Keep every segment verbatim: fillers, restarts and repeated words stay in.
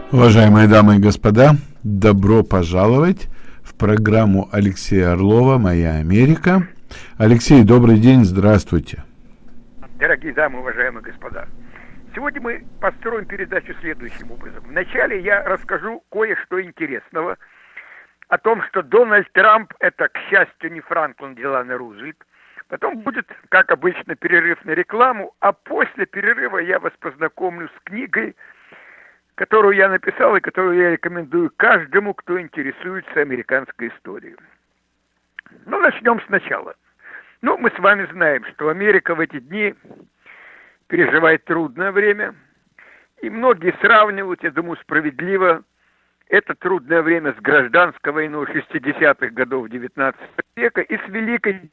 Уважаемые дамы и господа, добро пожаловать в программу Алексея Орлова «Моя Америка». Алексей, добрый день, здравствуйте. Дорогие дамы, уважаемые господа, сегодня мы построим передачу следующим образом. Вначале я расскажу кое-что интересного о том, что Дональд Трамп – это, к счастью, не Франклин Делано Рузвельт. Потом будет, как обычно, перерыв на рекламу, а после перерыва я вас познакомлю с книгой, которую я написал и которую я рекомендую каждому, кто интересуется американской историей. Ну, начнем сначала. Ну, мы с вами знаем, что Америка в эти дни переживает трудное время, и многие сравнивают, я думаю, справедливо, это трудное время с гражданской войной шестидесятых годов девятнадцатого века и с Великой...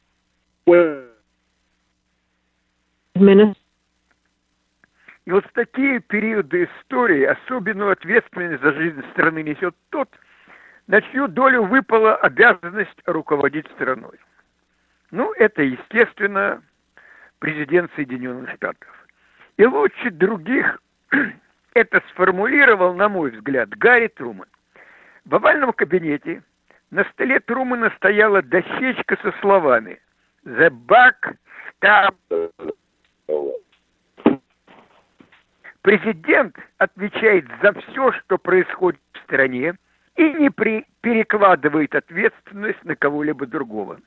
И вот в такие периоды истории особенную ответственность за жизнь страны несет тот, на чью долю выпала обязанность руководить страной. Ну, это, естественно, президент Соединенных Штатов. И лучше других это сформулировал, на мой взгляд, Гарри Трумэн. В овальном кабинете на столе Трумэна стояла дощечка со словами «The buck stops». Президент отвечает за все, что происходит в стране, и не при... перекладывает ответственность на кого-либо другого.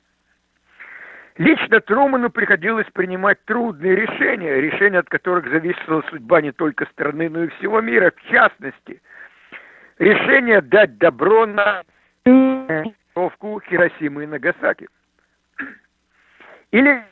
Лично Трумэну приходилось принимать трудные решения, решения, от которых зависела судьба не только страны, но и всего мира. В частности, решение дать добро на бомбардировку Хиросимы и Нагасаки. Или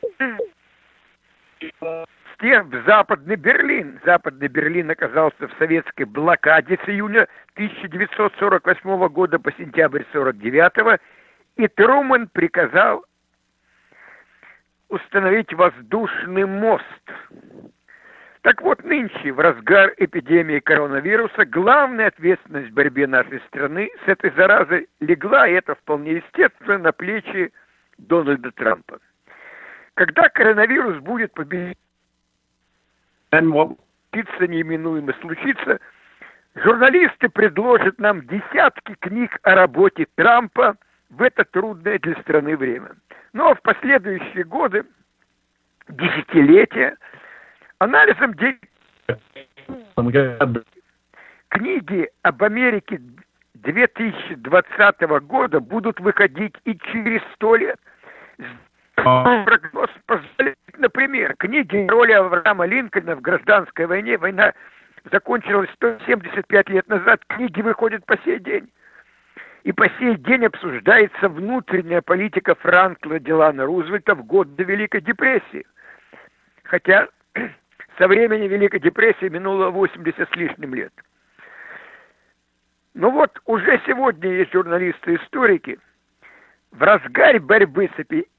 в Западный Берлин. Западный Берлин оказался в советской блокаде с июня тысяча девятьсот сорок восьмого года по сентябрь сорок девятого, и Трумэн приказал установить воздушный мост. Так вот, нынче, в разгар эпидемии коронавируса, главная ответственность в борьбе нашей страны с этой заразой легла, и это вполне естественно, на плечи Дональда Трампа. Когда коронавирус будет победить, случится, неименуемо случится, журналисты предложат нам десятки книг о работе Трампа в это трудное для страны время. Но в последующие годы, десятилетия, анализом книги об Америке две тысячи двадцатого года будут выходить и через сто лет. Прогноз позволяет, например, книги роли Авраама Линкольна в гражданской войне. Война закончилась сто семьдесят пять лет назад. Книги выходят по сей день. И по сей день обсуждается внутренняя политика Франклина Делано Рузвельта в год до Великой депрессии. Хотя со времени Великой депрессии минуло восемьдесят с лишним лет. Ну вот, уже сегодня есть журналисты-историки, в разгаре борьбы с эпидемией,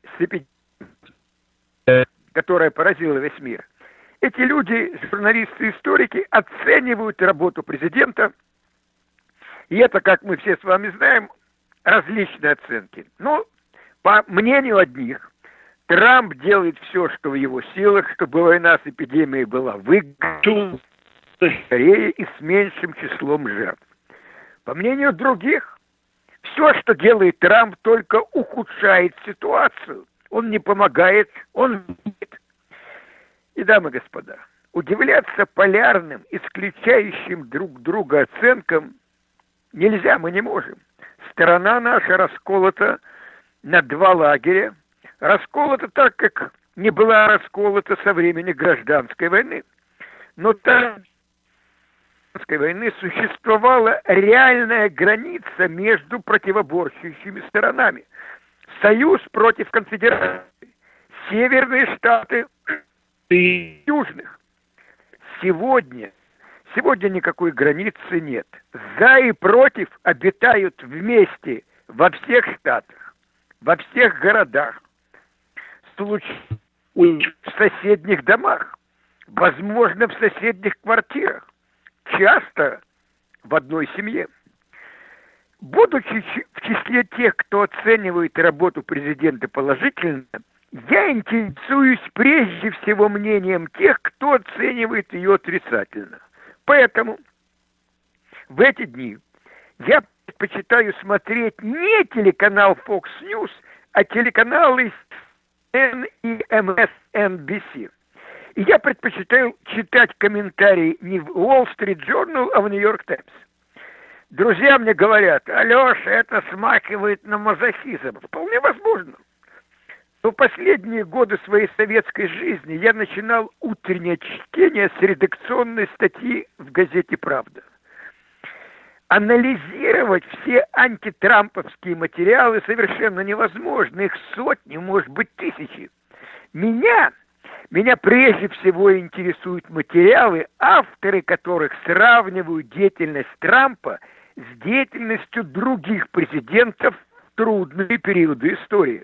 которая поразила весь мир, эти люди, журналисты-историки, оценивают работу президента, и это, как мы все с вами знаем, различные оценки. Но, по мнению одних, Трамп делает все, что в его силах, чтобы война с эпидемией была выиграна скорее и с меньшим числом жертв. По мнению других, все, что делает Трамп, только ухудшает ситуацию. Он не помогает, он... И, дамы и господа, удивляться полярным, исключающим друг друга оценкам нельзя, мы не можем. Страна наша расколота на два лагеря. Расколота так, как не была расколота со времени гражданской войны. Но та гражданской войны существовала реальная граница между противоборствующими сторонами. Союз против конфедерации. Северные штаты и южных. Сегодня, сегодня никакой границы нет. За и против обитают вместе во всех штатах, во всех городах, в соседних домах, возможно, в соседних квартирах, часто в одной семье. Будучи в числе тех, кто оценивает работу президента положительно, я интересуюсь прежде всего мнением тех, кто оценивает ее отрицательно. Поэтому В эти дни я предпочитаю смотреть не телеканал Fox News, а телеканалы си эн эн и эм эс эн би си. И я предпочитаю читать комментарии не в Wall Street Journal, а в New York Times. Друзья мне говорят: Алеша, это смахивает на мазохизм. Вполне возможно. Но последние годы своей советской жизни я начинал утреннее чтение с редакционной статьи в газете «Правда». Анализировать все антитрамповские материалы совершенно невозможно. Их сотни, может быть, тысячи. Меня, меня прежде всего интересуют материалы, авторы которых сравнивают деятельность Трампа с деятельностью других президентов в трудные периоды истории.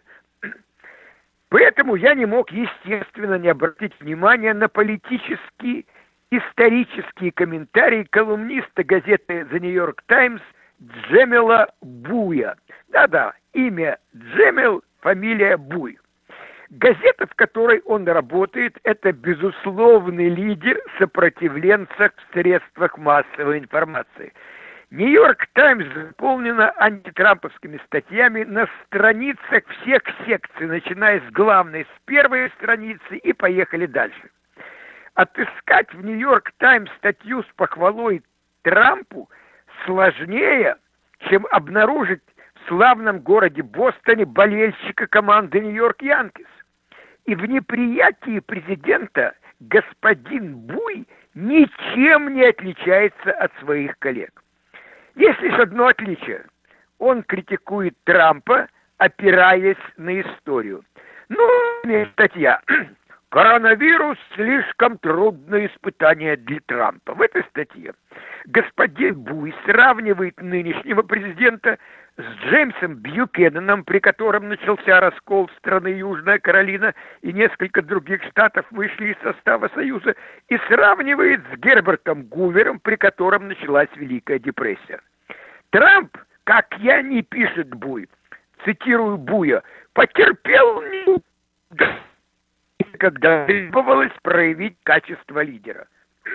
Поэтому я не мог, естественно, не обратить внимания на политические, исторические комментарии колумниста газеты The New York Times Джемела Буя. Да-да, имя Джемел, фамилия Буй. Газета, в которой он работает, это безусловный лидер сопротивленцев в средствах массовой информации. Нью-Йорк Таймс заполнена антитрамповскими статьями на страницах всех секций, начиная с главной, с первой страницы, и поехали дальше. Отыскать в Нью-Йорк Таймс статью с похвалой Трампу сложнее, чем обнаружить в славном городе Бостоне болельщика команды Нью-Йорк Янкис. И в неприятии президента господин Буй ничем не отличается от своих коллег. Есть лишь одно отличие. Он критикует Трампа, опираясь на историю. Ну, статья. Коронавирус – слишком трудное испытание для Трампа. В этой статье господин Буй сравнивает нынешнего президента с Джеймсом Бьюкененом, при котором начался раскол страны Южная Каролина и несколько других штатов вышли из состава Союза, и сравнивает с Гербертом Гувером, при котором началась Великая депрессия. Трамп, как я не пишет Буй, цитирую Буя, потерпел неудачу, когда требовалось проявить качество лидера.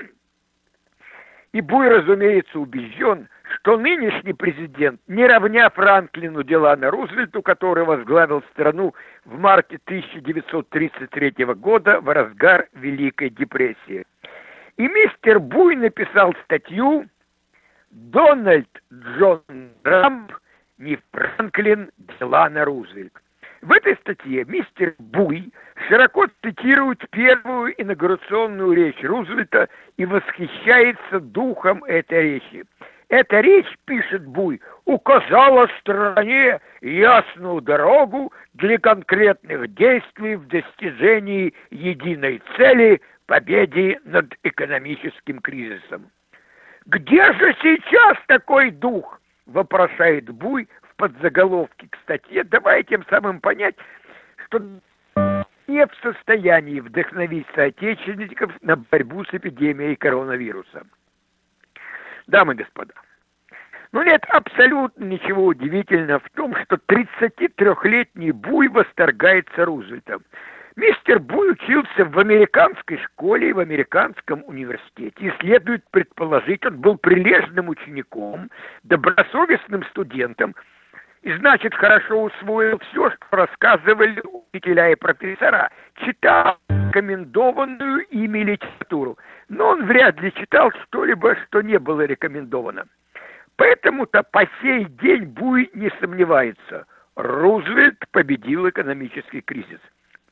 И Буй, разумеется, убежден, что нынешний президент, не равня Франклину Делано Рузвельту, который возглавил страну в марте тысяча девятьсот тридцать третьего года в разгар Великой депрессии. И мистер Буй написал статью «Дональд Джон Трамп, не Франклин Делано Рузвельт». В этой статье мистер Буй широко цитирует первую инаугурационную речь Рузвельта и восхищается духом этой речи. Эта речь, пишет Буй, указала стране ясную дорогу для конкретных действий в достижении единой цели – победе над экономическим кризисом. «Где же сейчас такой дух?» – вопрошает Буй в подзаголовке к статье, давая тем самым понять, что не в состоянии вдохновить соотечественников на борьбу с эпидемией коронавируса. Дамы и господа, ну нет абсолютно ничего удивительного в том, что тридцатитрёхлетний Буй восторгается Рузвельтом. Мистер Буй учился в американской школе и в американском университете. И следует предположить, он был прилежным учеником, добросовестным студентом, и, значит, хорошо усвоил все, что рассказывали учителя и профессора. Читал рекомендованную ими литературу. Но он вряд ли читал что-либо, что не было рекомендовано. Поэтому-то по сей день Буй не сомневается. Рузвельт победил экономический кризис.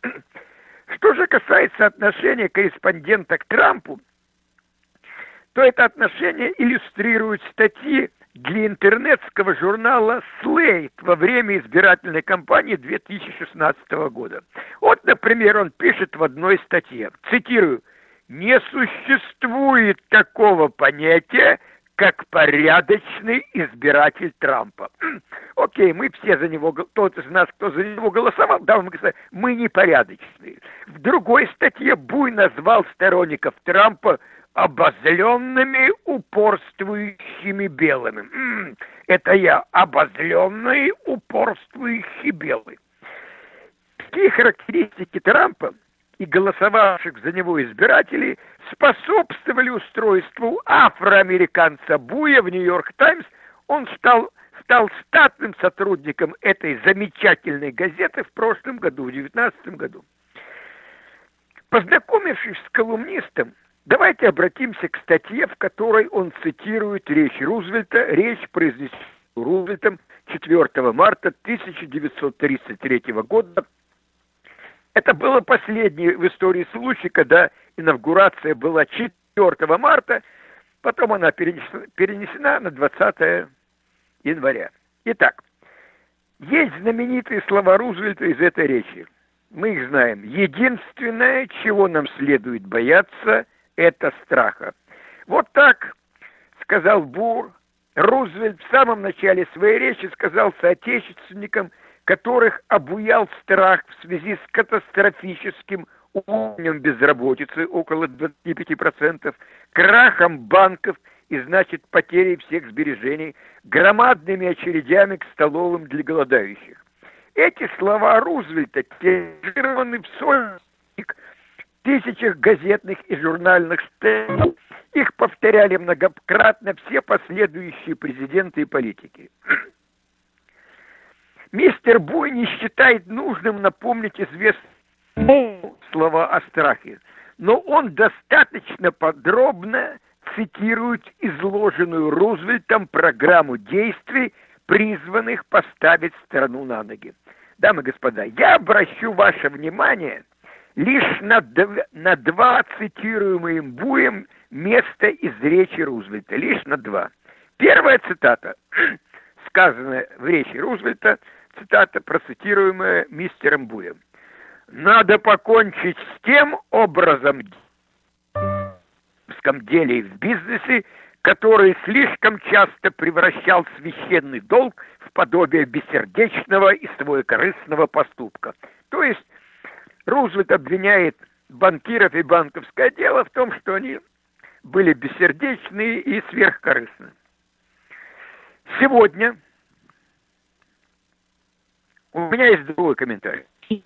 Что же касается отношения корреспондента к Трампу, то это отношение иллюстрирует статьи для интернетского журнала Slate во время избирательной кампании две тысячи шестнадцатого года. Вот, например, он пишет в одной статье, цитирую, «Не существует такого понятия, как порядочный избиратель Трампа». Окей, мы все за него, тот из нас, кто за него голосовал, да, мы, мы непорядочные. В другой статье Буй назвал сторонников Трампа обозленными, упорствующими белыми. М-м, это я, обозленные, упорствующие белые. Такие характеристики Трампа и голосовавших за него избирателей способствовали устройству афроамериканца Буя в «Нью-Йорк Таймс». Он стал, стал штатным сотрудником этой замечательной газеты в прошлом году, в две тысячи девятнадцатом году. Познакомившись с колумнистом, давайте обратимся к статье, в которой он цитирует речь Рузвельта, речь, произнесенную Рузвельтом четвёртого марта тысяча девятьсот тридцать третьего года. Это было последний в истории случай, когда инаугурация была четвёртого марта, потом она перенесена, перенесена на двадцатое января. Итак, есть знаменитые слова Рузвельта из этой речи. Мы их знаем. Единственное, чего нам следует бояться, это страха. Вот так сказал Бур. Рузвельт в самом начале своей речи сказал соотечественникам, которых обуял страх в связи с катастрофическим уровнем безработицы, около двадцати пяти процентов, крахом банков и, значит, потерей всех сбережений, громадными очередями к столовым для голодающих. Эти слова Рузвельта тиражированы в сотнях, тысячах газетных и журнальных статей. Их повторяли многократно все последующие президенты и политики. Мистер Буй не считает нужным напомнить известные слова о страхе, но он достаточно подробно цитирует изложенную Рузвельтом программу действий, призванных поставить страну на ноги. Дамы и господа, я обращу ваше внимание лишь на, дв... на два цитируемые им Буем места из речи Рузвельта. Лишь на два. Первая цитата, сказанная в речи Рузвельта, цитата, процитируемая мистером Буем. «Надо покончить с тем образом в деле и в бизнесе, который слишком часто превращал священный долг в подобие бессердечного и своекорыстного поступка». То есть Рузвельт обвиняет банкиров и банковское дело в том, что они были бессердечны и сверхкорыстны. Сегодня у меня есть другой комментарий.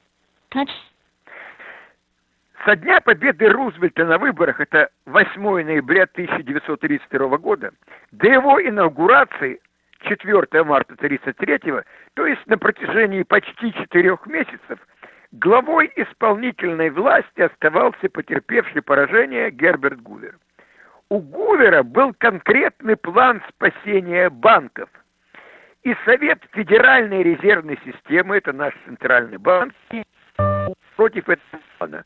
Со дня победы Рузвельта на выборах, это восьмое ноября тысяча девятьсот тридцать второго года, до его инаугурации четвёртого марта тридцать третьего, то есть на протяжении почти четырех месяцев, главой исполнительной власти оставался потерпевший поражение Герберт Гувер. У Гувера был конкретный план спасения банков. И Совет Федеральной резервной системы, это наш центральный банк, против этого плана.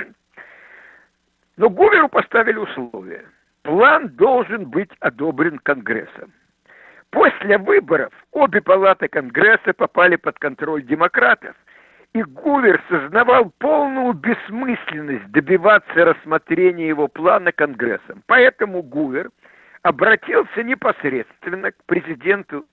Но Гуверу поставили условия. План должен быть одобрен Конгрессом. После выборов обе палаты Конгресса попали под контроль демократов, и Гувер сознавал полную бессмысленность добиваться рассмотрения его плана Конгрессом. Поэтому Гувер обратился непосредственно к президенту.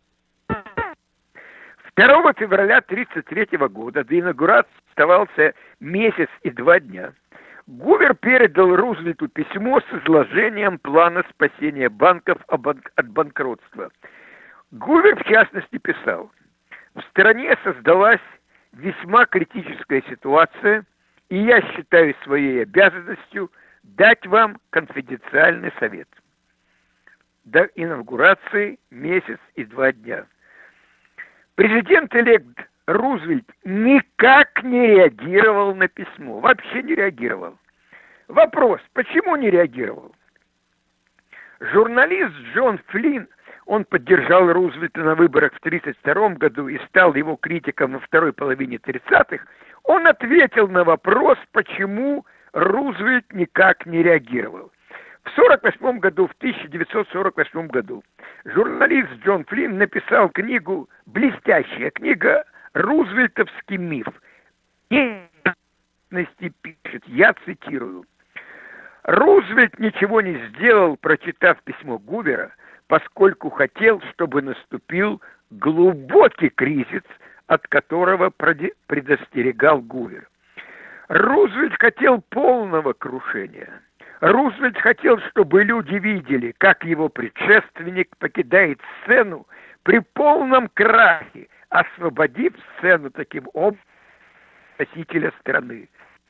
второго февраля тысяча девятьсот тридцать третьего года до инаугурации оставался месяц и два дня. Гувер передал Рузвельту письмо с изложением плана спасения банков от банкротства. Гувер, в частности, писал: «В стране создалась весьма критическая ситуация, и я считаю своей обязанностью дать вам конфиденциальный совет». До инаугурации месяц и два дня. Президент-элект Рузвельт никак не реагировал на письмо, вообще не реагировал. Вопрос, почему не реагировал? Журналист Джон Флинн, он поддержал Рузвельта на выборах в тридцать втором году и стал его критиком во второй половине тридцатых, он ответил на вопрос, почему Рузвельт никак не реагировал. В сорок восьмом году, в тысяча девятьсот сорок восьмом году, журналист Джон Флинн написал книгу, блестящая книга «Рузвельтовский миф». И пишет, я цитирую: «Рузвельт ничего не сделал, прочитав письмо Гувера, поскольку хотел, чтобы наступил глубокий кризис, от которого предостерегал Гувер. Рузвельт хотел полного крушения. Рузвельт хотел, чтобы люди видели, как его предшественник покидает сцену при полном крахе, освободив сцену таким образом спасителя страны.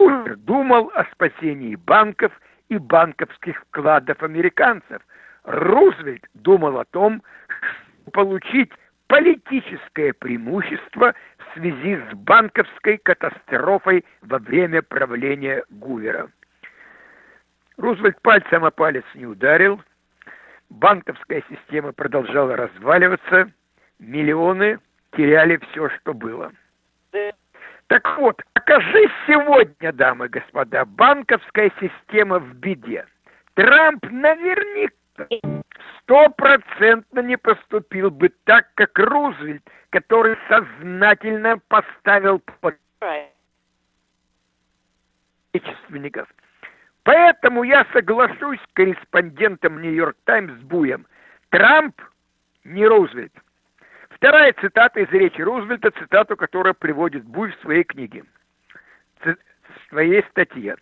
думал о спасении банков и банковских вкладов американцев. Рузвельт думал о том, чтобы получить политическое преимущество в связи с банковской катастрофой во время правления Гувера. Рузвельт пальцем о палец не ударил, банковская система продолжала разваливаться, миллионы теряли все, что было. Так вот, окажись сегодня, дамы и господа, банковская система в беде, Трамп наверняка стопроцентно не поступил бы так, как Рузвельт, который сознательно поставил под отечественников. Поэтому я соглашусь с корреспондентом «Нью-Йорк Таймс» Буем. Трамп не Рузвельт. Вторая цитата из речи Рузвельта, цитату, которую приводит Буй в своей книге, в своей статье.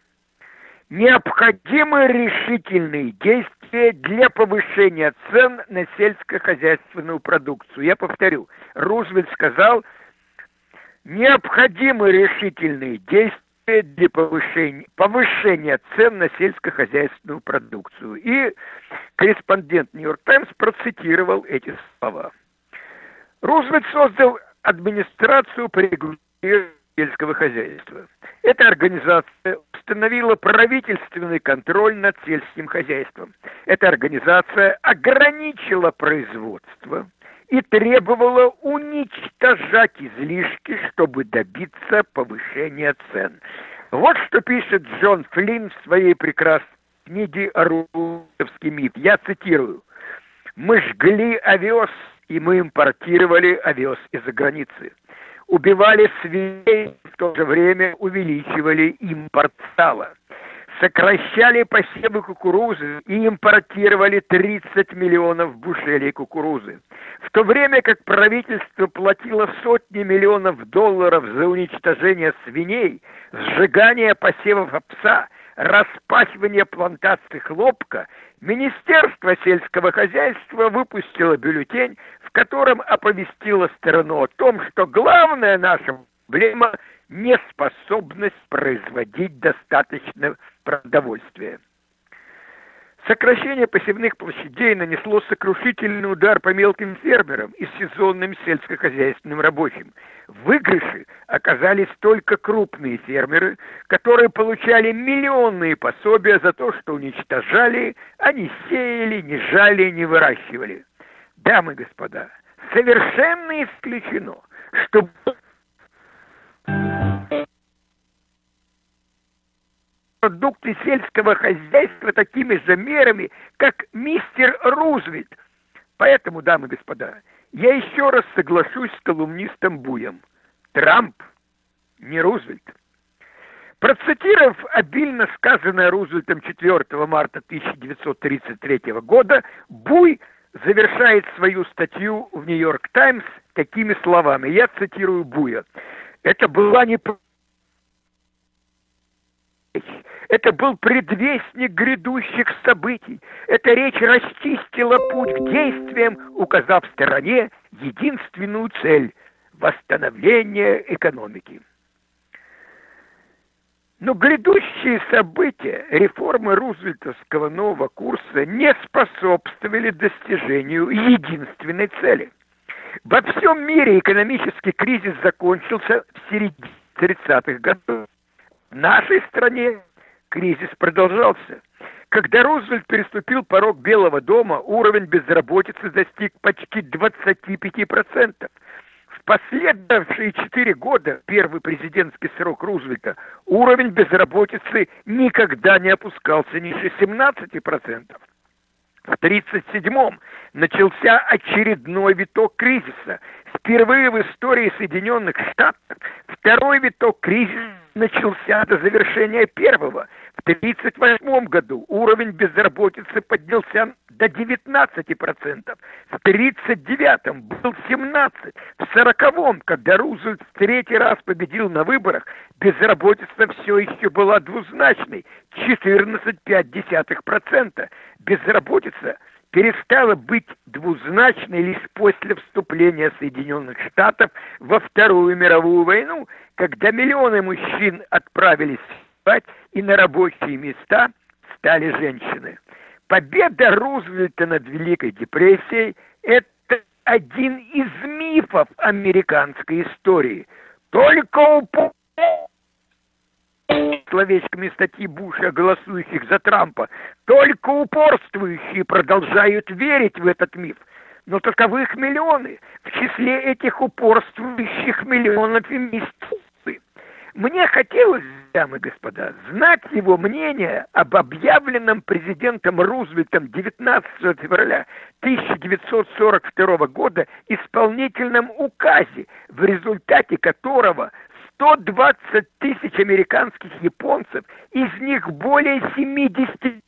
Необходимы решительные действия для повышения цен на сельскохозяйственную продукцию. Я повторю, Рузвельт сказал, необходимы решительные действия для повышения, повышения цен на сельскохозяйственную продукцию. И корреспондент «Нью-Йорк Таймс» процитировал эти слова. Рузвельт создал администрацию по регулированию сельского хозяйства. Эта организация установила правительственный контроль над сельским хозяйством. Эта организация ограничила производство и требовала уничтожать излишки, чтобы добиться повышения цен. Вот что пишет Джон Флинн в своей прекрасной книге «Рузвельтовский миф». Я цитирую. «Мы жгли овес, и мы импортировали овес из-за границы. Убивали свиней, в то же время увеличивали импорт сала. Сокращали посевы кукурузы и импортировали тридцать миллионов бушелей кукурузы. В то время как правительство платило сотни миллионов долларов за уничтожение свиней, сжигание посевов овса, распахивание плантаций хлопка, Министерство сельского хозяйства выпустило бюллетень, в котором оповестило страну о том, что главная наша проблема – неспособность производить достаточно продовольствия. Сокращение посевных площадей нанесло сокрушительный удар по мелким фермерам и сезонным сельскохозяйственным рабочим. В выигрыше оказались только крупные фермеры, которые получали миллионные пособия за то, что уничтожали, а не сеяли, не жали, не выращивали. Дамы и господа, совершенно исключено, что продукты сельского хозяйства такими же мерами, как мистер Рузвельт. Поэтому, дамы и господа, я еще раз соглашусь с колумнистом Буем. Трамп не Рузвельт. Процитировав обильно сказанное Рузвельтом четвёртого марта тысяча девятьсот тридцать третьего года, Буй завершает свою статью в «Нью-Йорк Таймс» такими словами. Я цитирую Буя. «Это была не... Это был предвестник грядущих событий. Эта речь расчистила путь к действиям, указав стране единственную цель – восстановление экономики». Но грядущие события реформы рузвельтовского нового курса не способствовали достижению единственной цели. Во всем мире экономический кризис закончился в середине тридцатых годов. В нашей стране кризис продолжался. Когда Рузвельт переступил порог Белого дома, уровень безработицы достиг почти двадцати пяти процентов. В последовавшие четыре года, первый президентский срок Рузвельта, уровень безработицы никогда не опускался ниже семнадцати процентов. В тридцать седьмом начался очередной виток кризиса. Впервые в истории Соединенных Штатов второй виток кризиса начался до завершения первого. В тридцать восьмом году уровень безработицы поднялся до девятнадцати процентов. В тридцать девятом был семнадцать процентов. В сороковом, когда Рузвельт в третий раз победил на выборах, безработица все еще была двузначной – четырнадцать целых пять десятых процента. Безработица перестала быть двузначной лишь после вступления Соединенных Штатов во Вторую мировую войну, когда миллионы мужчин отправились и на рабочие места стали женщины. Победа Рузвельта над Великой депрессией – это один из мифов американской истории. Только упор... словечками статьи Буша, голосующих за Трампа, только упорствующие продолжают верить в этот миф. Но таковых миллионы. В числе этих упорствующих миллионов феминистов. Мне хотелось, дамы и господа, знать его мнение об объявленном президентом Рузвельтом девятнадцатого февраля тысяча девятьсот сорок второго года исполнительном указе, в результате которого сто двадцать тысяч американских японцев, из них более семидесяти,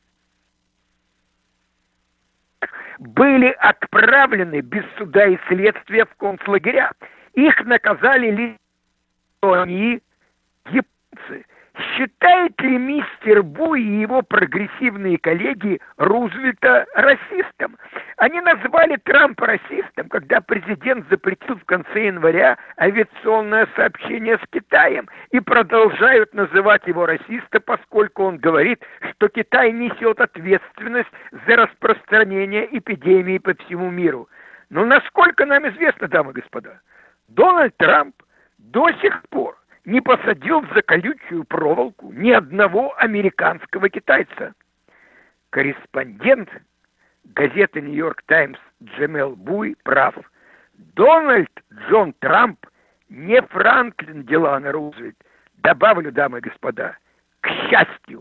были отправлены без суда и следствия в концлагеря. Их наказали лишь они, японцы. Считает ли мистер Бу и его прогрессивные коллеги Рузвельта расистом? Они назвали Трампа расистом, когда президент запретил в конце января авиационное сообщение с Китаем, и продолжают называть его расистом, поскольку он говорит, что Китай несет ответственность за распространение эпидемии по всему миру. Но насколько нам известно, дамы и господа, Дональд Трамп до сих пор не посадил за колючую проволоку ни одного американского китайца. Корреспондент газеты «Нью-Йорк Таймс» Джемел Буй прав. Дональд Джон Трамп не Франклин Делано Рузвельт. Добавлю, дамы и господа, к счастью.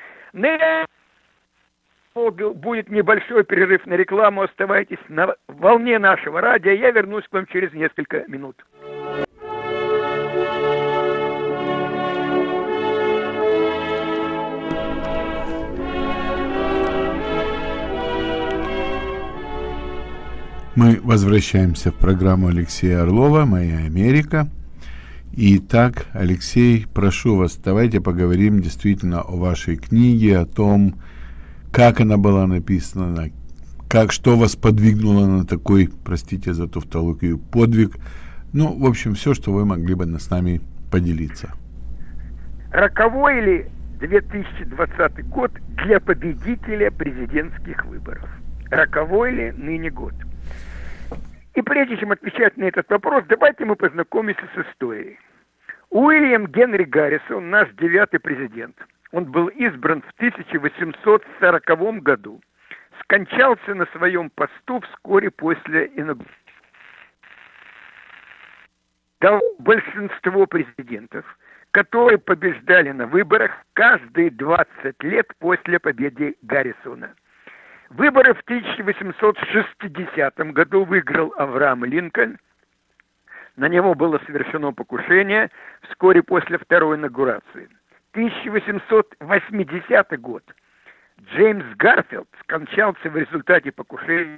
Будет небольшой перерыв на рекламу. Оставайтесь на волне нашего радио. Я вернусь к вам через несколько минут. Мы возвращаемся в программу Алексея Орлова «Моя Америка». Итак, Алексей, прошу вас, давайте поговорим действительно о вашей книге, о том, как она была написана, как, что вас подвигнуло на такой, простите за тавтологию, подвиг. Ну, в общем, все, что вы могли бы с нами поделиться. Роковой ли две тысячи двадцатый год для победителя президентских выборов? Роковой ли ныне год? И прежде чем отвечать на этот вопрос, давайте мы познакомимся с историей. Уильям Генри Гаррисон, наш девятый президент, он был избран в тысяча восемьсот сороковом году, скончался на своем посту вскоре после инаугурации. Большинство президентов, которые побеждали на выборах каждые двадцать лет после победы Гаррисона. Выборы в тысяча восемьсот шестидесятом году выиграл Авраам Линкольн. На него было совершено покушение вскоре после второй инаугурации. тысяча восемьсот восьмидесятый год. Джеймс Гарфилд скончался в результате покушения.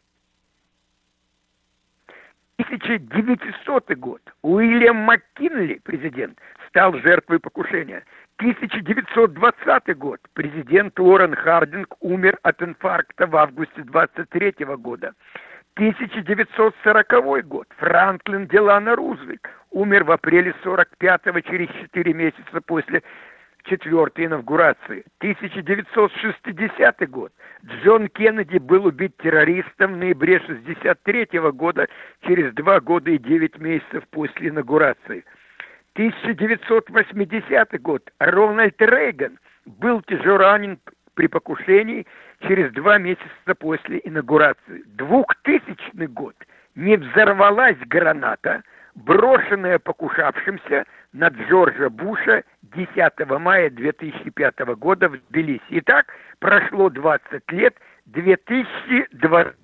тысяча девятисотый год. Уильям Маккинли, президент, стал жертвой покушения. тысяча девятьсот двадцатый год. Президент Уоррен Хардинг умер от инфаркта в августе двадцать третьего года. тысяча девятьсот сороковой год. Франклин Делано Рузвельт умер в апреле сорок пятого, через четыре месяца после четвертой инаугурации. тысяча девятьсот шестидесятый год. Джон Кеннеди был убит террористом в ноябре шестьдесят третьего года, через два года и девять месяцев после инаугурации. тысяча девятьсот восьмидесятый год. Рональд Рейган был тяжело ранен при покушении через два месяца после инаугурации. двухтысячный год. Не взорвалась граната, брошенная покушавшимся на Джорджа Буша десятого мая две тысячи пятого года в Тбилиси. Итак, прошло двадцать лет, две тысячи двадцатый.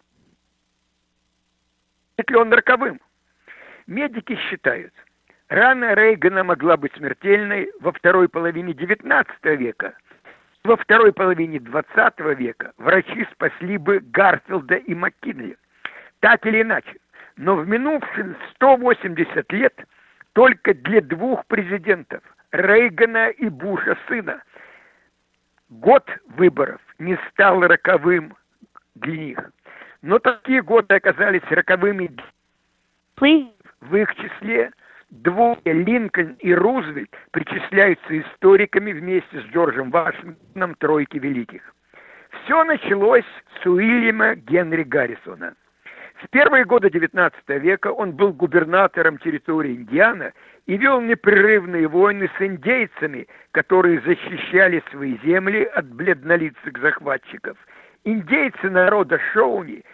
Ли он роковым? Медики считают, рана Рейгана могла быть смертельной во второй половине девятнадцатого века. Во второй половине двадцатого века врачи спасли бы Гарфилда и Маккинли. Так или иначе, но в минувшие сто восемьдесят лет только для двух президентов, Рейгана и Буша сына, год выборов не стал роковым для них. Но такие годы оказались роковыми. В их числе двое, Линкольн и Рузвельт, причисляются историками вместе с Джорджем Вашингтоном тройки великих. Все началось с Уильяма Генри Гаррисона. В первые годы девятнадцатого века он был губернатором территории Индиана и вел непрерывные войны с индейцами, которые защищали свои земли от бледнолицых захватчиков. Индейцы народа Шоуни,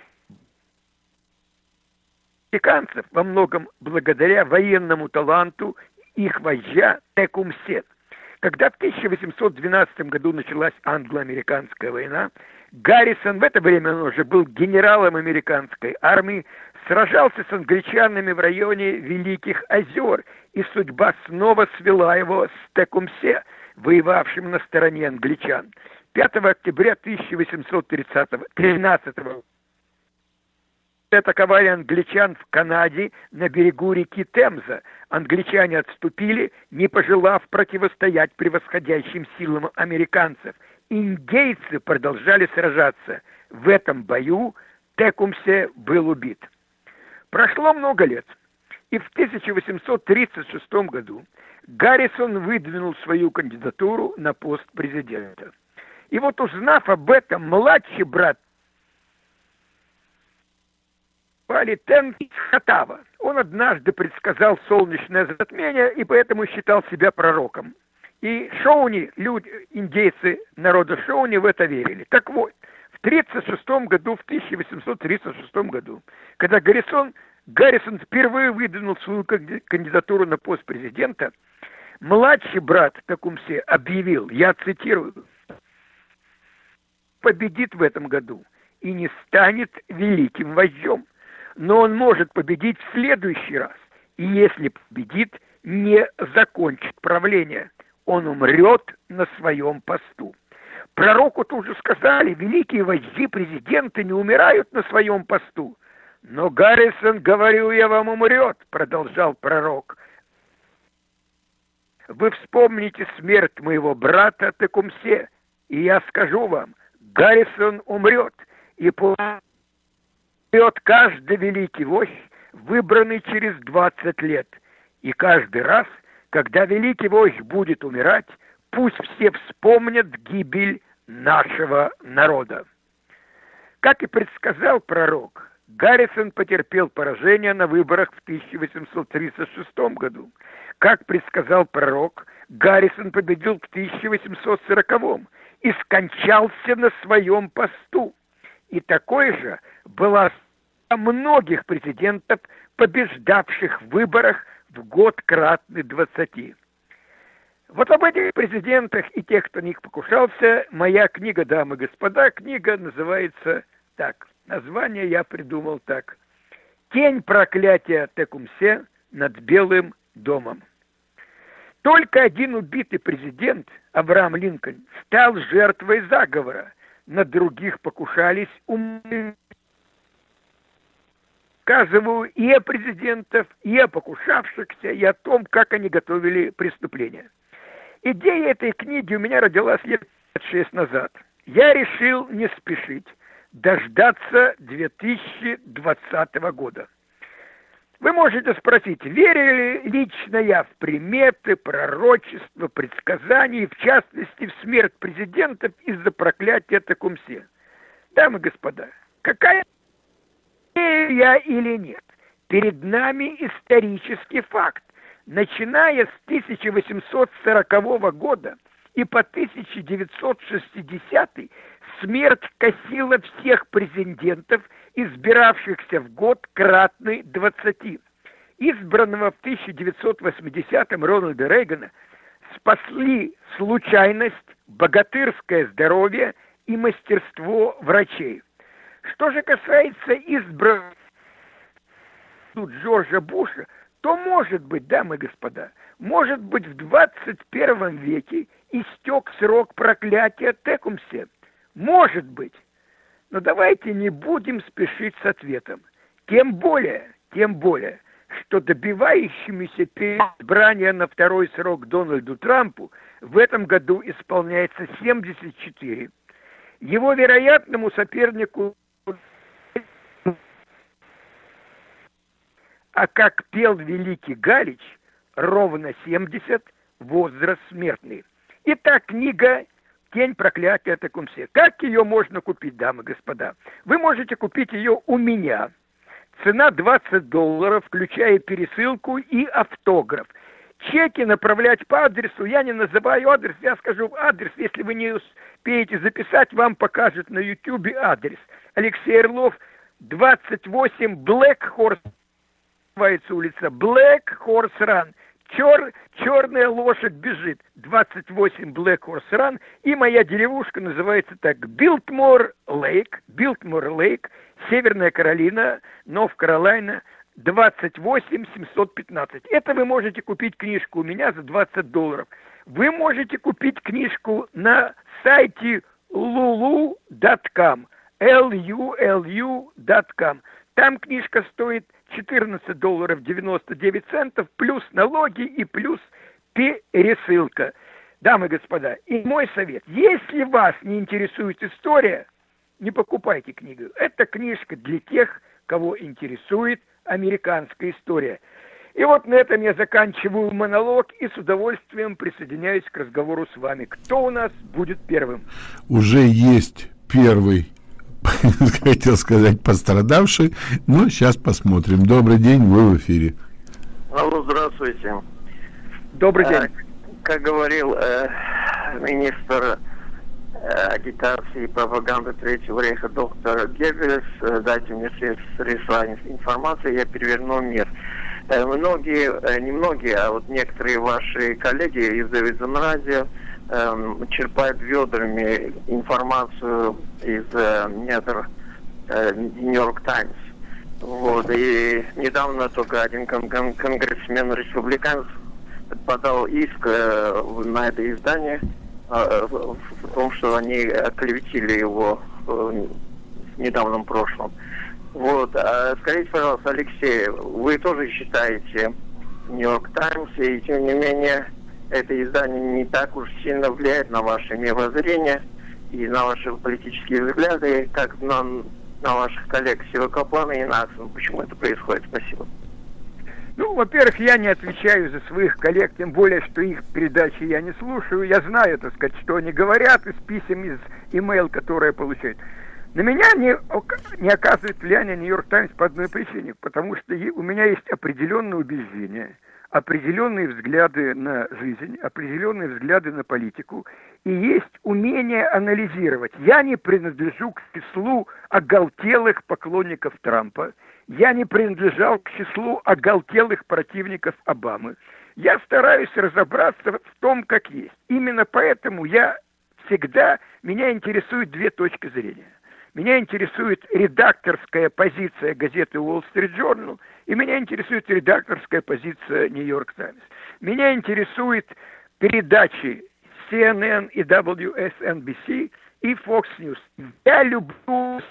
американцев, во многом благодаря военному таланту их вождя Текумсе. Когда в тысяча восемьсот двенадцатом году началась англо-американская война, Гаррисон, в это время он уже был генералом американской армии, сражался с англичанами в районе Великих озер, и судьба снова свела его с Текумсе, воевавшим на стороне англичан. пятого октября тысяча восемьсот тринадцатого атаковали англичан в Канаде на берегу реки Темза. Англичане отступили, не пожелав противостоять превосходящим силам американцев. Индейцы продолжали сражаться. В этом бою Текумсе был убит. Прошло много лет, и в тысяча восемьсот тридцать шестом году Гаррисон выдвинул свою кандидатуру на пост президента. И вот, узнав об этом, младший брат Хатава. Он однажды предсказал солнечное затмение и поэтому считал себя пророком. И Шоуни, люди, индейцы народа Шоуни в это верили. Так вот, в тридцать шестом году, в тысяча восемьсот тридцать шестом году, когда Гаррисон, Гаррисон впервые выдвинул свою кандидатуру на пост президента, младший брат Текумсе объявил, я цитирую, победит в этом году и не станет великим вождем. Но он может победить в следующий раз. И если победит, не закончит правление. Он умрет на своем посту. Пророку тут же сказали, великие вожди, президенты не умирают на своем посту. Но Гаррисон, говорю я вам, умрет, продолжал пророк. Вы вспомните смерть моего брата Текумсе, и я скажу вам, Гаррисон умрет, и по умрет каждый великий вождь, выбранный через двадцать лет. И каждый раз, когда великий вождь будет умирать, пусть все вспомнят гибель нашего народа. Как и предсказал пророк, Гаррисон потерпел поражение на выборах в тысяча восемьсот тридцать шестом году. Как предсказал пророк, Гаррисон победил в тысяча восемьсот сороковом и скончался на своем посту. И такой же была многих президентов, побеждавших в выборах в год кратный двадцати. Вот об этих президентах и тех, кто на них покушался, моя книга, дамы и господа, книга называется так. Название я придумал так. «Тень проклятия Текумсе над Белым домом». Только один убитый президент, Авраам Линкольн, стал жертвой заговора. На других покушались умные. Рассказываю и о президентах, и о покушавшихся, и о том, как они готовили преступления. Идея этой книги у меня родилась лет шесть назад. Я решил не спешить, дождаться две тысячи двадцатого года. Вы можете спросить, верю ли лично я в приметы, пророчества, предсказания, в частности, в смерть президентов из-за проклятия Текумсе? Дамы и господа, какая верю я или нет? Перед нами исторический факт. Начиная с тысяча восемьсот сорокового года и по тысяча девятьсот шестидесятый смерть косила всех президентов, избиравшихся в год кратный двадцати. Избранного в тысяча девятьсот восьмидесятом Рональда Рейгана спасли случайность, богатырское здоровье и мастерство врачей. Что же касается избранного Джорджа Буша, то, может быть, дамы и господа, может быть, в двадцать первом веке истек срок проклятия Текумсе. Может быть. Но давайте не будем спешить с ответом. Тем более, тем более, что добивающемуся избрания на второй срок Дональду Трампу в этом году исполняется семьдесят четыре. Его вероятному сопернику, а как пел великий Галич, ровно семьдесят, возраст смертный. Итак, книга «Тень проклятия» о таком все. Как ее можно купить, дамы и господа? Вы можете купить ее у меня. Цена двадцать долларов, включая пересылку и автограф. Чеки направлять по адресу, я не называю адрес, я скажу адрес, если вы не успеете записать, вам покажут на ютубе адрес. Алексей Орлов, двадцать восемь, Black Horse, называется улица, Black Horse Run. Чер, черная лошадь бежит. двадцать восемь Black Horse Run. И моя деревушка называется так. Билтмор Лейк. Билтмор Лейк. Северная Каролина. Норт Каролина. двадцать восемь семьсот пятнадцать. Это вы можете купить книжку у меня за двадцать долларов. Вы можете купить книжку на сайте лулу точка ком. эл ю эл ю точка ком. Там книжка стоит четырнадцать долларов девяносто девять центов, плюс налоги и плюс пересылка. Дамы и господа, и мой совет, если вас не интересует история, не покупайте книгу. Это книжка для тех, кого интересует американская история. И вот на этом я заканчиваю монолог и с удовольствием присоединяюсь к разговору с вами. Кто у нас будет первым? Уже есть первый, хотел сказать, пострадавший, но сейчас посмотрим. Добрый день, вы в эфире. Алло, здравствуйте. Добрый день. А, как говорил э, министр э, агитации и пропаганды Третьего рейха доктор Геббельс, э, дайте мне средства информации, я переверну мир. Э, многие, э, не многие, а вот некоторые ваши коллеги из Дэвидсон радио э, черпают ведрами информацию из э, недр э, Нью-Йорк Таймс. Вот, и недавно только один кон- кон- конгрессмен республиканец подал иск э, на это издание э, в, в том, что они оклеветили его э, в недавнем прошлом. Вот, а скажите, пожалуйста, Алексей, вы тоже считаете Нью-Йорк Таймс, и тем не менее это издание не так уж сильно влияет на ваше мировоззрение и на ваши политические взгляды, как на, на ваших коллег Сила Каплана и Наксона. Почему это происходит? Спасибо. Ну, во-первых, я не отвечаю за своих коллег, тем более, что их передачи я не слушаю. Я знаю, так сказать, что они говорят из писем, из имейл, которые получают. На меня не, не оказывает влияние Нью-Йорк Таймс по одной причине, потому что у меня есть определенные убеждения, определенные взгляды на жизнь, определенные взгляды на политику, и есть умение анализировать. Я не принадлежу к числу оголтелых поклонников Трампа, я не принадлежал к числу оголтелых противников Обамы. Я стараюсь разобраться в том, как есть. Именно поэтому я всегда, меня интересуют две точки зрения. Меня интересует редакторская позиция газеты Wall Street Journal, и меня интересует редакторская позиция New York Times. Меня интересуют передачи си эн эн и дабл ю эс эн би си и Fox News. Я люблю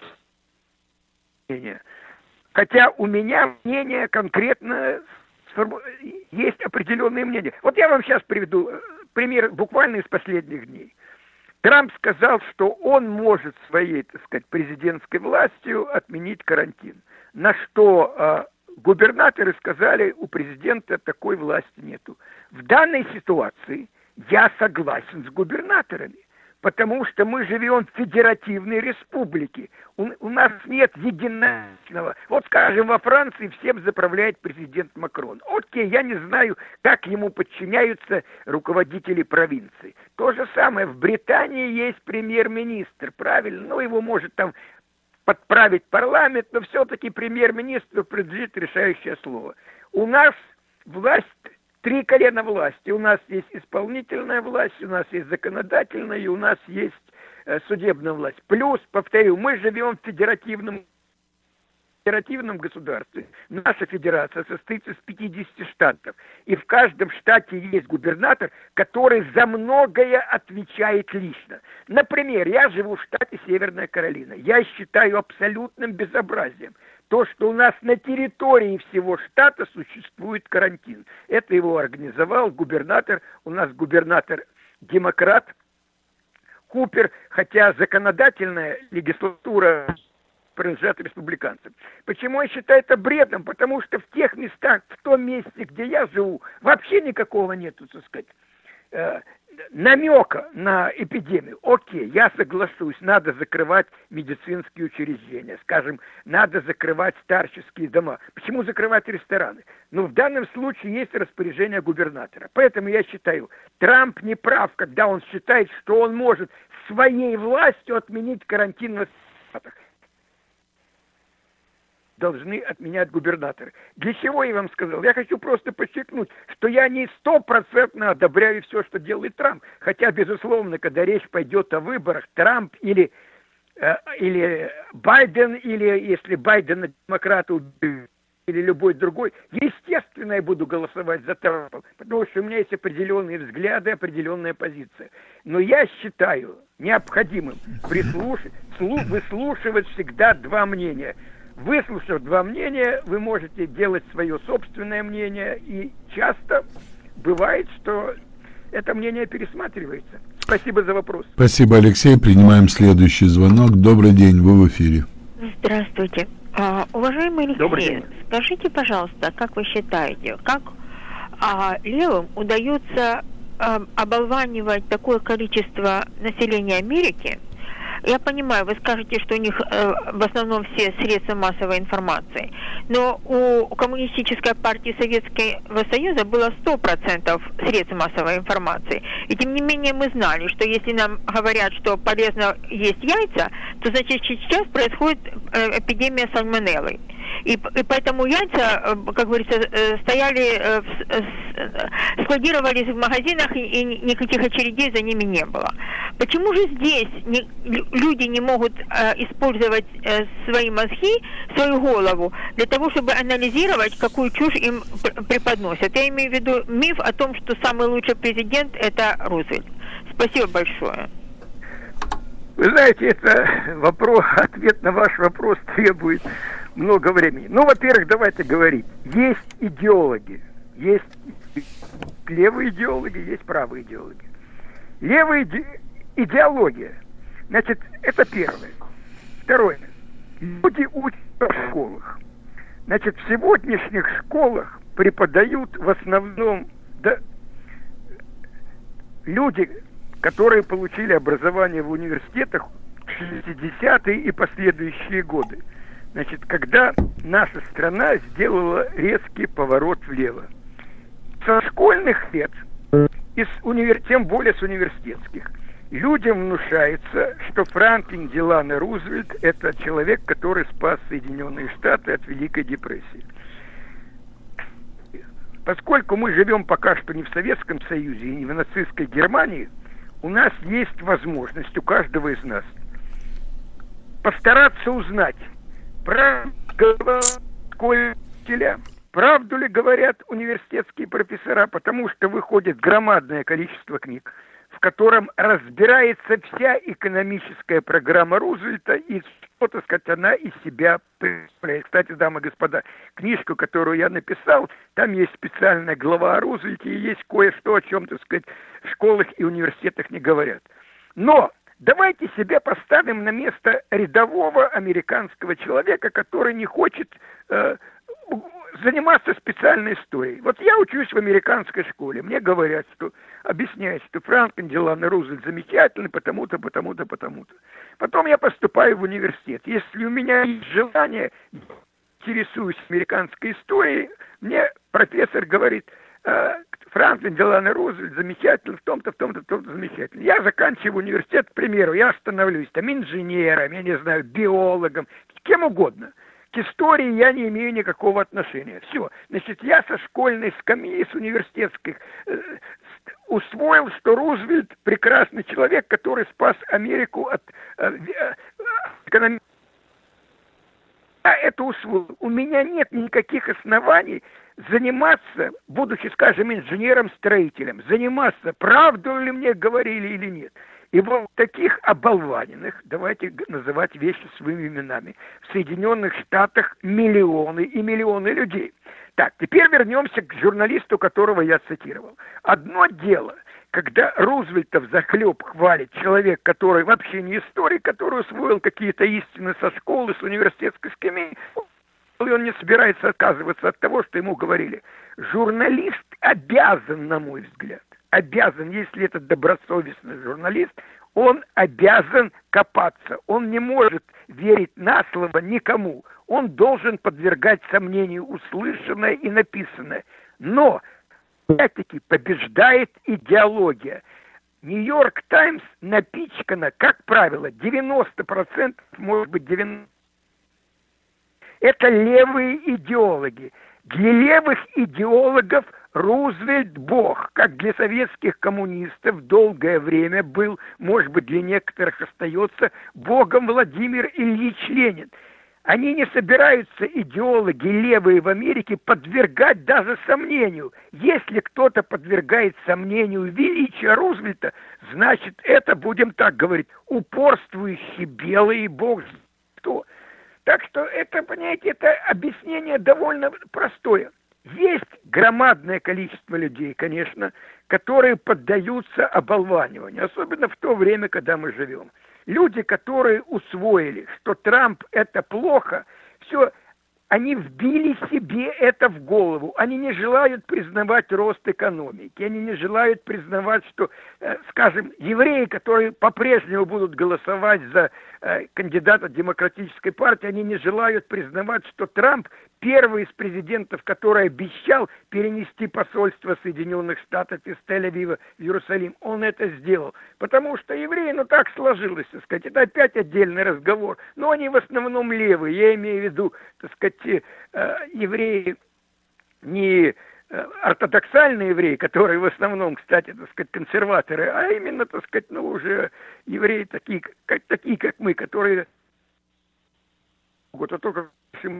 мнение. Хотя у меня мнение конкретно, есть определенные мнения. Вот я вам сейчас приведу пример буквально из последних дней. Трамп сказал, что он может своей, так сказать, президентской властью отменить карантин. На что э, губернаторы сказали, у президента такой власти нету. В данной ситуации я согласен с губернаторами, потому что мы живем в федеративной республике. У, у нас нет единого. Вот, скажем, во Франции всем заправляет президент Макрон. Окей, я не знаю, как ему подчиняются руководители провинции. То же самое, в Британии есть премьер-министр, правильно? Ну, его может там подправить парламент, но все-таки премьер-министру принадлежит решающее слово. У нас власть... Три колена власти. У нас есть исполнительная власть, у нас есть законодательная, и у нас есть э, судебная власть. Плюс, повторю, мы живем в федеративном, федеративном государстве. Наша федерация состоит из пятидесяти штатов. И в каждом штате есть губернатор, который за многое отвечает лично. Например, я живу в штате Северная Каролина. Я считаю абсолютным безобразием то, что у нас на территории всего штата существует карантин. Это его организовал губернатор, у нас губернатор демократ Купер, хотя законодательная легислатура принадлежат республиканцам. Почему я считаю это бредом? Потому что в тех местах, в том месте, где я живу, вообще никакого нету, так сказать, э, намека на эпидемию. Окей, я соглашусь, надо закрывать медицинские учреждения, скажем, надо закрывать старческие дома. Почему закрывать рестораны? Ну, в данном случае есть распоряжение губернатора. Поэтому я считаю, Трамп не прав, когда он считает, что он может своей властью отменить карантин в штатах. Должны отменять губернаторы. Для чего я вам сказал? Я хочу просто подчеркнуть, что я не стопроцентно одобряю все, что делает Трамп. Хотя, безусловно, когда речь пойдет о выборах, Трамп или, э, или Байден, или если Байдена демократы убьют, или любой другой, естественно, я буду голосовать за Трампа, потому что у меня есть определенные взгляды, определенная позиция. Но я считаю необходимым прислушать, выслушивать всегда два мнения. Выслушав два мнения, вы можете делать свое собственное мнение, и часто бывает, что это мнение пересматривается. Спасибо за вопрос. Спасибо, Алексей. Принимаем следующий звонок. Добрый день, вы в эфире. Здравствуйте. А, уважаемый Алексей, день. Скажите, пожалуйста, как вы считаете, как а, левым удается а, оболванивать такое количество населения Америки? Я понимаю, вы скажете, что у них э, в основном все средства массовой информации, но у Коммунистической партии Советского Союза было сто процентов средств массовой информации. И тем не менее мы знали, что если нам говорят, что полезно есть яйца, то значит сейчас происходит э, эпидемия сальмонеллы. И, и поэтому яйца, как говорится, стояли, складировались в магазинах, и, и никаких очередей за ними не было. Почему же здесь не, люди не могут э, использовать э, свои мозги, свою голову, для того, чтобы анализировать, какую чушь им преподносят? Я имею в виду миф о том, что самый лучший президент – это Рузвельт. Спасибо большое. Вы знаете, это вопрос, ответ на ваш вопрос требует много времени. Ну, во-первых, давайте говорить. Есть идеологи. Есть левые идеологи, есть правые идеологи. Левая иде... идеология. Значит, это первое. Второе. Люди учатся в школах. Значит, в сегодняшних школах преподают в основном да, люди, которые получили образование в университетах в шестидесятые и последующие годы. Значит, когда наша страна сделала резкий поворот влево. Со школьных лет, и с универ... тем более с университетских, людям внушается, что Франклин Делано Рузвельт – это человек, который спас Соединенные Штаты от Великой депрессии. Поскольку мы живем пока что не в Советском Союзе и не в нацистской Германии, у нас есть возможность, у каждого из нас, постараться узнать, правду говорят школьные, правду ли говорят университетские профессора, потому что выходит громадное количество книг, в котором разбирается вся экономическая программа Рузвельта и что, так сказать, она из себя представляет. Кстати, дамы и господа, книжку, которую я написал, там есть специальная глава о Рузвельте и есть кое-что, о чем, так сказать, в школах и университетах не говорят. Но давайте себя поставим на место рядового американского человека, который не хочет э, заниматься специальной историей. Вот я учусь в американской школе, мне говорят, что объясняют, что Франклин Делано Рузвельт замечательный, потому-то, потому-то, потому-то. Потом я поступаю в университет. Если у меня есть желание, интересуюсь американской историей, мне профессор говорит, Франклин Делано Рузвельт замечательный, в том-то, в том-то, в том-то замечательный. Я заканчиваю университет, к примеру, я становлюсь там инженером, я не знаю, биологом, кем угодно. К истории я не имею никакого отношения. Все. Значит, я со школьной скамьи, с университетских э, усвоил, что Рузвельт прекрасный человек, который спас Америку от э, э, экономики. Я это усвоил. У меня нет никаких оснований заниматься, будучи, скажем, инженером-строителем, заниматься, правду ли мне говорили или нет. И вот таких оболваненных, давайте называть вещи своими именами, в Соединенных Штатах миллионы и миллионы людей. Так, теперь вернемся к журналисту, которого я цитировал. Одно дело, когда Рузвельта взахлеб хвалит человек, который вообще не историк, который усвоил какие-то истины со школы, с университетской скамьи, и он не собирается отказываться от того, что ему говорили. Журналист обязан, на мой взгляд, обязан, если это добросовестный журналист, он обязан копаться. Он не может верить на слово никому. Он должен подвергать сомнению услышанное и написанное. Но, опять-таки, побеждает идеология. Нью-Йорк Таймс напичкана, как правило, девяносто процентов, может быть, девяносто процентов. Это левые идеологи. Для левых идеологов Рузвельт бог, как для советских коммунистов долгое время был, может быть, для некоторых остается богом Владимир Ильич Ленин. Они не собираются, идеологи левые в Америке, подвергать даже сомнению. Если кто-то подвергает сомнению величия Рузвельта, значит, это, будем так говорить, упорствующий белый бог. Что? Так что это, понимаете, это объяснение довольно простое. Есть громадное количество людей, конечно, которые поддаются оболваниванию, особенно в то время, когда мы живем. Люди, которые усвоили, что Трамп это плохо, все, они вбили себе это в голову. Они не желают признавать рост экономики. Они не желают признавать, что, э, скажем, евреи, которые по-прежнему будут голосовать за э, кандидата демократической партии, они не желают признавать, что Трамп первый из президентов, который обещал перенести посольство Соединенных Штатов из Тель-Авива в Иерусалим. Он это сделал. Потому что евреи, ну так сложилось, так сказать. Это опять отдельный разговор. Но они в основном левые. Я имею в виду, так сказать, э, евреи не э, ортодоксальные евреи, которые в основном, кстати, так сказать, консерваторы, а именно, так сказать, ну уже евреи такие, как, такие, как мы, которые вот, а только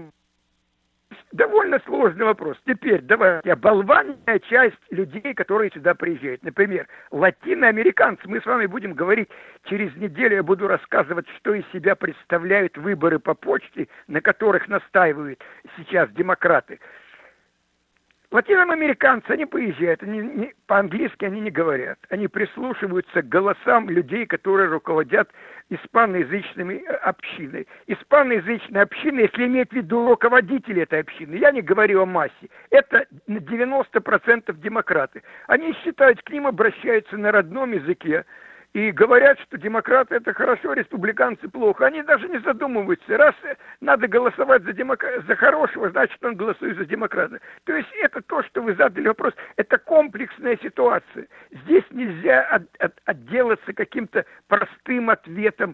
довольно сложный вопрос. Теперь давайте оболваненная часть людей, которые сюда приезжают. Например, латиноамериканцы. Мы с вами будем говорить через неделю. Я буду рассказывать, что из себя представляют выборы по почте, на которых настаивают сейчас демократы. Латиноамериканцы, они приезжают, они не, по-английски они не говорят. Они прислушиваются к голосам людей, которые руководят испаноязычными общиной. Испаноязычная община, если иметь в виду руководители этой общины, я не говорю о массе, это девяносто процентов демократы. Они считают, к ним обращаются на родном языке. И говорят, что демократы это хорошо, республиканцы плохо. Они даже не задумываются. Раз надо голосовать за, демок... за хорошего, значит, он голосует за демократа. То есть это то, что вы задали вопрос. Это комплексная ситуация. Здесь нельзя от... От... отделаться каким-то простым ответом.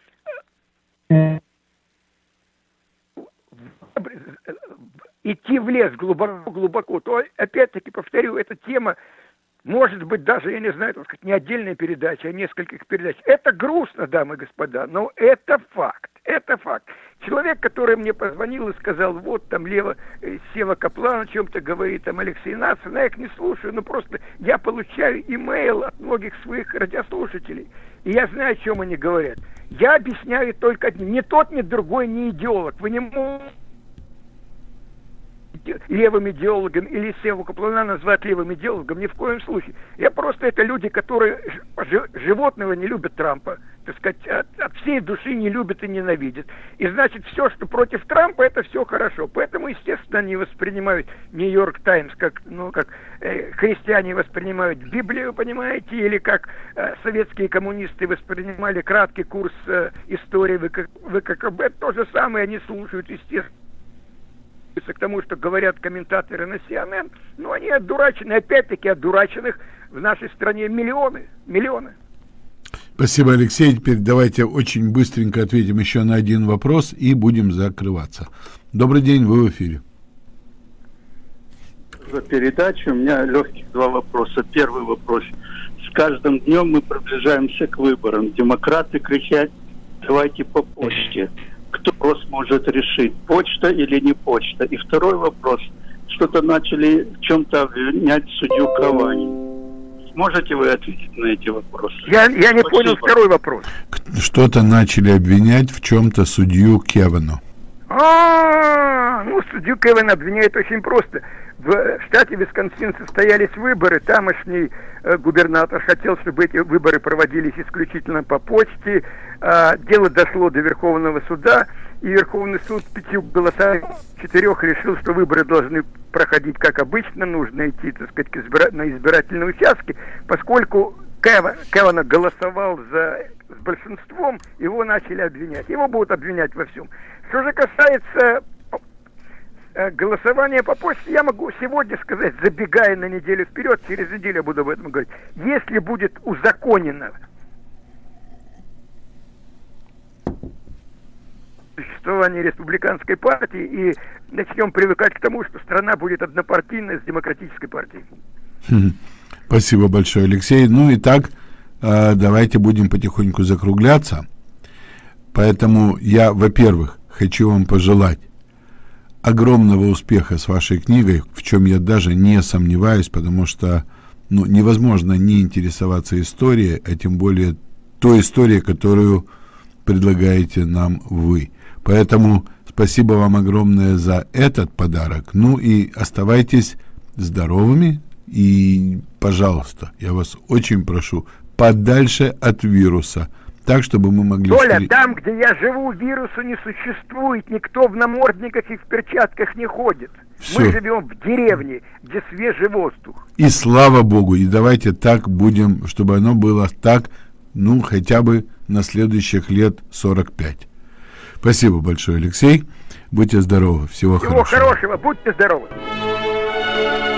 Идти в лес глубоко-глубоко. То, опять-таки, повторю, эта тема, может быть, даже, я не знаю, так сказать, не отдельная передача, а нескольких передач. Это грустно, дамы и господа, но это факт. Это факт. Человек, который мне позвонил и сказал, вот там Лева, Сева Каплан о чем-то говорит, там Алексей Нацин, я их не слушаю, но просто я получаю имейл от многих своих радиослушателей, и я знаю, о чем они говорят. Я объясняю только одним. Ни тот, ни другой не идеолог. Вы не можете левым идеологом или Севу Каплана назвать левым идеологом, ни в коем случае. Я просто, это люди, которые животного не любят Трампа, так сказать, от, от всей души не любят и ненавидят. И значит, все, что против Трампа, это все хорошо. Поэтому, естественно, они воспринимают Нью-Йорк Таймс, как, ну, как э, христиане воспринимают Библию, понимаете, или как э, советские коммунисты воспринимали краткий курс э, истории вэ ка ка бэ. То же самое они слушают, естественно, к тому, что говорят комментаторы на си эн эн, но они отдурачены, опять-таки отдураченных в нашей стране миллионы, миллионы. Спасибо, Алексей. Теперь давайте очень быстренько ответим еще на один вопрос и будем закрываться. Добрый день, вы в эфире. За передачу у меня легких два вопроса. Первый вопрос. С каждым днем мы приближаемся к выборам. Демократы кричат, давайте по почте. Кто вопрос может решить, почта или не почта? И второй вопрос. Что-то начали в чем-то обвинять судью Кавани. Сможете вы ответить на эти вопросы? Я, я не Спасибо. Понял второй вопрос. Что-то начали обвинять в чем-то судью Кевану. А, ну, судью Кевана обвиняют очень просто. В штате Висконсин состоялись выборы. Тамошний э, губернатор хотел, чтобы эти выборы проводились исключительно по почте. Э, дело дошло до Верховного суда, и Верховный суд пятью голосами четырех решил, что выборы должны проходить как обычно, нужно идти, так сказать, к избира... на избирательные участки, поскольку Кеван, Кевана голосовал за, с большинством, его начали обвинять. Его будут обвинять во всем. Что же касается голосования по почте, я могу сегодня сказать, забегая на неделю вперед, через неделю я буду об этом говорить, если будет узаконено существование республиканской партии и начнем привыкать к тому, что страна будет однопартийной с демократической партией. Спасибо большое, Алексей. Ну и так, давайте будем потихоньку закругляться. Поэтому я, во-первых, хочу вам пожелать огромного успеха с вашей книгой, в чем я даже не сомневаюсь, потому что ну, невозможно не интересоваться историей, а тем более той историей, которую предлагаете нам вы. Поэтому спасибо вам огромное за этот подарок. Ну и оставайтесь здоровыми. И, пожалуйста, я вас очень прошу, подальше от вируса, так, чтобы мы могли... Толя, встр... там, где я живу, вирусу не существует, никто в намордниках и в перчатках не ходит. Все. Мы живем в деревне, где свежий воздух. И слава Богу, и давайте так будем, чтобы оно было так, ну, хотя бы на следующих лет сорок пять. Спасибо большое, Алексей. Будьте здоровы. Всего, Всего хорошего. хорошего. Будьте здоровы.